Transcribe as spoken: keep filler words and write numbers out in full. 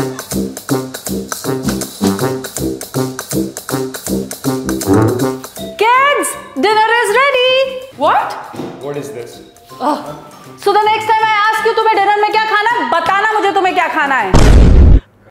Kids, dinner is ready. What? What is this? Oh. So the next time I ask you तुम्हें dinner में क्या खाना है, बताना मुझे तुम्हें क्या खाना है.